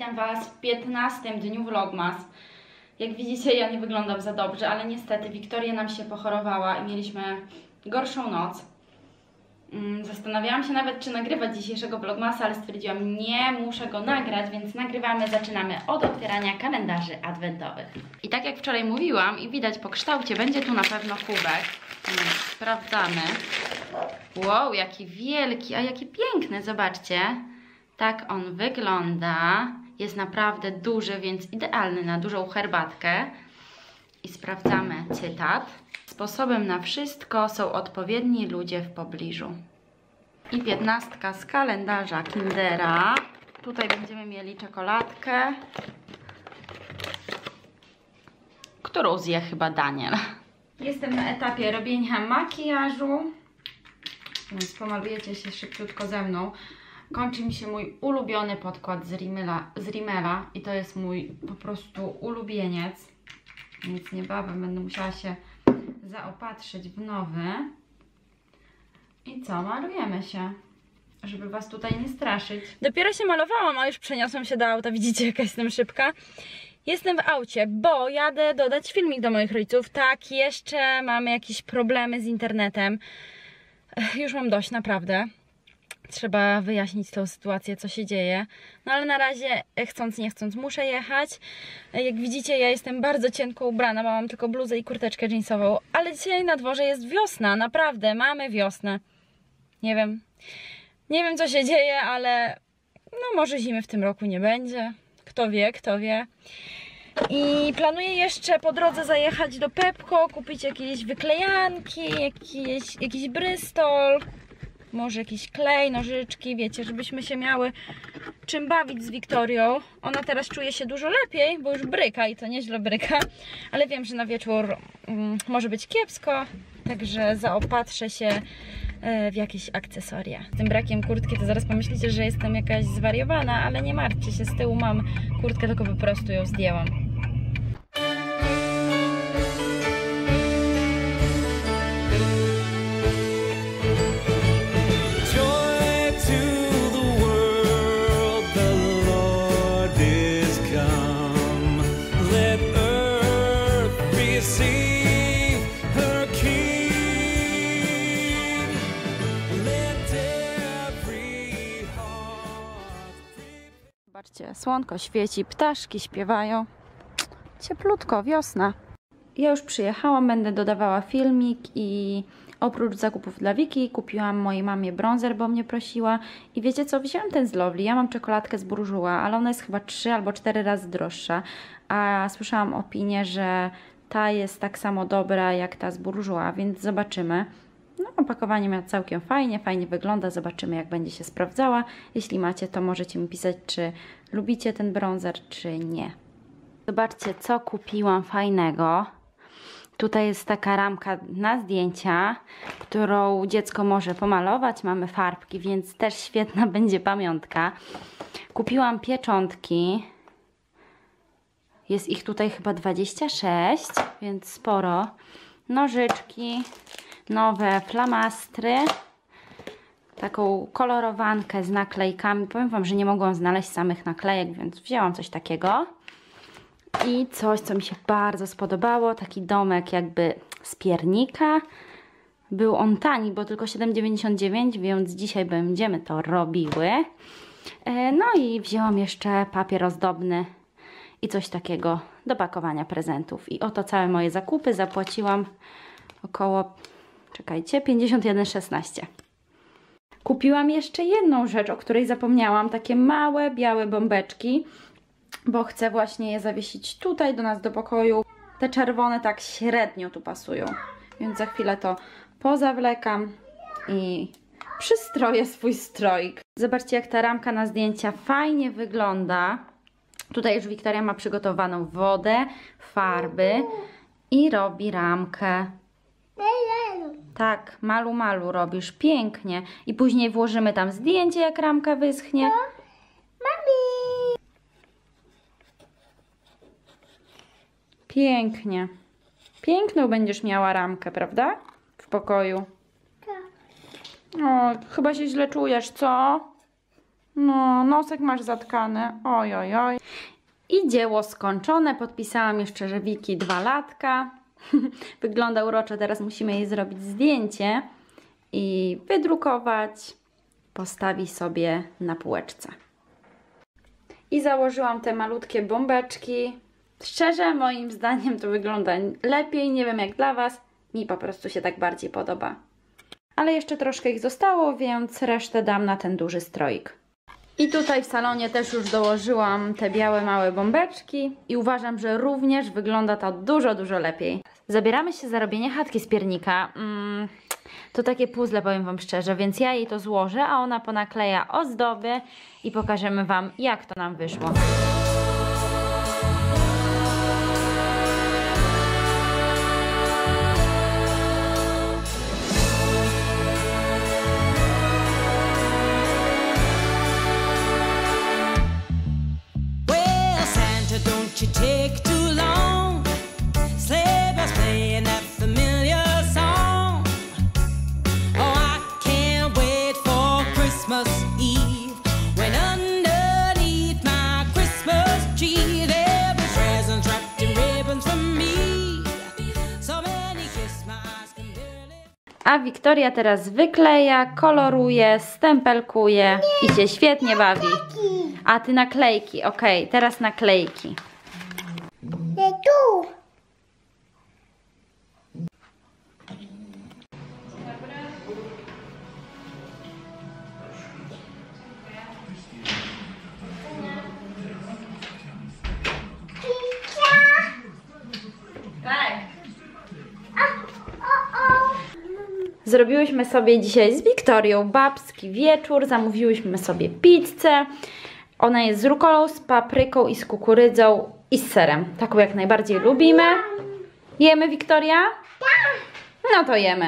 witam Was w 15. dniu vlogmas. Jak widzicie, ja nie wyglądam za dobrze, ale niestety Wiktoria nam się pochorowała i mieliśmy gorszą noc. Zastanawiałam się nawet, czy nagrywać dzisiejszego vlogmasa, ale stwierdziłam, nie, muszę go nagrać, więc nagrywamy. Zaczynamy od otwierania kalendarzy adwentowych. I tak jak wczoraj mówiłam i widać po kształcie, będzie tu na pewno kubek. Sprawdzamy. Wow, jaki wielki, a jaki piękny, zobaczcie. Tak on wygląda. Jest naprawdę duży, więc idealny na dużą herbatkę. I sprawdzamy cytat. Sposobem na wszystko są odpowiedni ludzie w pobliżu. I 15 z kalendarza Kindera. Tutaj będziemy mieli czekoladkę, którą zje chyba Daniel. Jestem na etapie robienia makijażu, więc pomalujecie się szybciutko ze mną. Kończy mi się mój ulubiony podkład z Rimmela i to jest mój po prostu ulubieniec, więc niebawem będę musiała się zaopatrzyć w nowy. I co? Malujemy się, żeby Was tutaj nie straszyć. Dopiero się malowałam, a już przeniosłam się do auta. Widzicie, jaka jestem szybka. Jestem w aucie, bo jadę dodać filmik do moich rodziców. Tak, jeszcze mamy jakieś problemy z internetem. Już mam dość, naprawdę. Trzeba wyjaśnić tą sytuację, co się dzieje. No ale na razie, chcąc nie chcąc, muszę jechać. Jak widzicie, ja jestem bardzo cienko ubrana, bo mam tylko bluzę i kurteczkę jeansową. Ale dzisiaj na dworze jest wiosna, naprawdę, mamy wiosnę. Nie wiem co się dzieje, ale no może zimy w tym roku nie będzie. Kto wie, kto wie. I planuję jeszcze po drodze zajechać do Pepco, kupić jakieś wyklejanki, jakiś Bristol, może jakiś klej, nożyczki, wiecie, żebyśmy się miały czym bawić z Wiktorią. Ona teraz czuje się dużo lepiej, bo już bryka i to nieźle bryka, ale wiem, że na wieczór może być kiepsko, także zaopatrzę się w jakieś akcesoria. Z tym brakiem kurtki to zaraz pomyślicie, że jestem jakaś zwariowana, ale nie martwcie się, z tyłu mam kurtkę, tylko po prostu ją zdjęłam. Zobaczcie, słonko świeci, ptaszki śpiewają. Cieplutko, wiosna. Ja już przyjechałam, będę dodawała filmik i oprócz zakupów dla Wiki kupiłam mojej mamie bronzer, bo mnie prosiła. I wiecie co, wziąłem ten z Lovely. Ja mam czekoladkę z Bourjois, ale ona jest chyba 3 albo 4 razy droższa. A słyszałam opinię, że ta jest tak samo dobra jak ta z Bourjois, więc zobaczymy. No, opakowanie ma całkiem fajnie wygląda, zobaczymy jak będzie się sprawdzała. Jeśli macie, to możecie mi pisać, czy lubicie ten bronzer, czy nie. Zobaczcie, co kupiłam fajnego. Tutaj jest taka ramka na zdjęcia, którą dziecko może pomalować. Mamy farbki, więc też świetna będzie pamiątka. Kupiłam pieczątki. Jest ich tutaj chyba 26, więc sporo. Nożyczki. Nowe flamastry, taką kolorowankę z naklejkami. Powiem Wam, że nie mogłam znaleźć samych naklejek, więc wzięłam coś takiego. I coś, co mi się bardzo spodobało, taki domek jakby z piernika. Był on tani, bo tylko 7,99, więc dzisiaj będziemy to robiły. No i wzięłam jeszcze papier ozdobny i coś takiego do pakowania prezentów. I oto całe moje zakupy. Zapłaciłam około... Czekajcie, 51,16. Kupiłam jeszcze jedną rzecz, o której zapomniałam. Takie małe, białe bombeczki, bo chcę właśnie je zawiesić tutaj do nas do pokoju. Te czerwone tak średnio tu pasują, więc za chwilę to pozawlekam i przystroję swój stroik. Zobaczcie, jak ta ramka na zdjęcia fajnie wygląda. Tutaj już Wiktoria ma przygotowaną wodę, farby i robi ramkę. Tak, malu robisz, pięknie. I później włożymy tam zdjęcie, jak ramka wyschnie. Mami! Pięknie. Piękną będziesz miała ramkę, prawda? W pokoju. Tak. O, chyba się źle czujesz, co? No, nosek masz zatkany. Oj, oj, oj. I dzieło skończone. Podpisałam jeszcze, że Wiki 2 latka. Wygląda uroczo. Teraz musimy jej zrobić zdjęcie i wydrukować. Postawi sobie na półeczce. I założyłam te malutkie bombeczki. Szczerze, moim zdaniem to wygląda lepiej. Nie wiem jak dla Was. Mi po prostu się tak bardziej podoba. Ale jeszcze troszkę ich zostało, więc resztę dam na ten duży stroik. I tutaj w salonie też już dołożyłam te białe małe bombeczki i uważam, że również wygląda to dużo, dużo lepiej. Zabieramy się za robienie chatki z piernika. To takie puzzle, powiem Wam szczerze, więc ja jej to złożę, a ona ponakleja ozdoby i pokażemy Wam, jak to nam wyszło. You take too long. Sleigh bells playing that familiar song. Oh, I can't wait for Christmas Eve, when underneath my Christmas tree there'll be presents wrapped in ribbons from me. So many gifts my eyes can barely. A Wiktoria teraz wykleja, koloruje, stempelkuje i się świetnie bawi. A ty naklejki, okej, teraz naklejki. Tu. Zrobiłyśmy sobie dzisiaj z Wiktorią babski wieczór, zamówiłyśmy sobie pizzę. Ona jest z rukolą, z papryką i z kukurydzą i z serem. Taką jak najbardziej lubimy. Jemy, Wiktoria? Tak. No to jemy.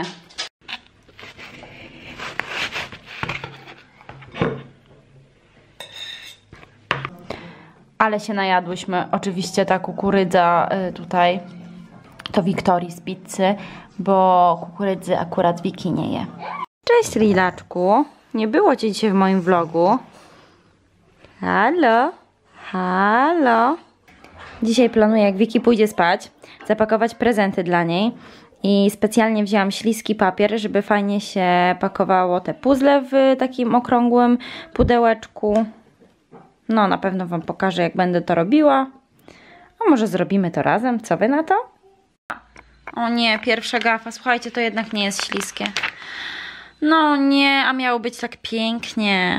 Ale się najadłyśmy. Oczywiście ta kukurydza tutaj to Wiktorii z pizzy, bo kukurydzy akurat Wiki nie je. Cześć Lilaczku. Nie było Cię dzisiaj w moim vlogu. Halo? Halo? Dzisiaj planuję, jak Wiki pójdzie spać, zapakować prezenty dla niej. I specjalnie wzięłam śliski papier, żeby fajnie się pakowało te puzzle w takim okrągłym pudełeczku. No, na pewno Wam pokażę, jak będę to robiła. A może zrobimy to razem? Co Wy na to? O nie, pierwsza gafa. Słuchajcie, to jednak nie jest śliskie. No nie, a miało być tak pięknie.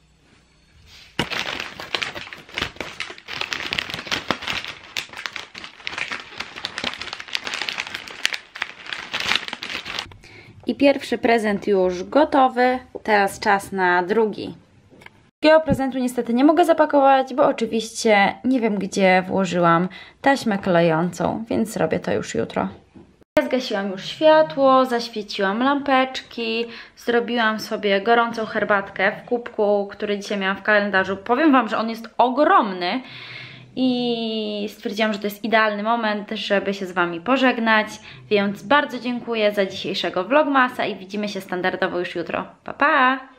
I pierwszy prezent już gotowy. Teraz czas na drugi. Drugiego prezentu niestety nie mogę zapakować, bo oczywiście nie wiem, gdzie włożyłam taśmę klejącą, więc robię to już jutro. Zgasiłam już światło, zaświeciłam lampeczki, zrobiłam sobie gorącą herbatkę w kubku, który dzisiaj miałam w kalendarzu. Powiem Wam, że on jest ogromny i stwierdziłam, że to jest idealny moment, żeby się z Wami pożegnać, więc bardzo dziękuję za dzisiejszego vlogmasa i widzimy się standardowo już jutro. Pa, pa!